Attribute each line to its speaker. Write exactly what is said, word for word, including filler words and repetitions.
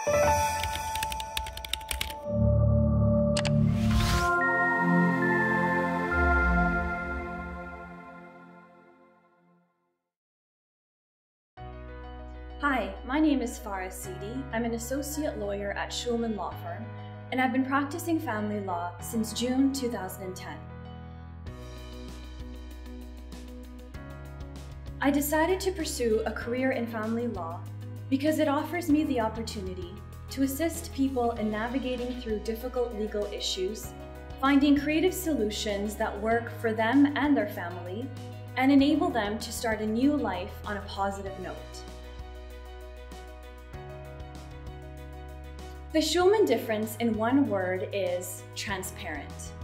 Speaker 1: Hi, my name is Farah Sidi. I'm an associate lawyer at Shulman Law Firm, and I've been practicing family law since June two thousand ten. I decided to pursue a career in family law because it offers me the opportunity to assist people in navigating through difficult legal issues, finding creative solutions that work for them and their family, and enable them to start a new life on a positive note. The Shulman difference in one word is transparent.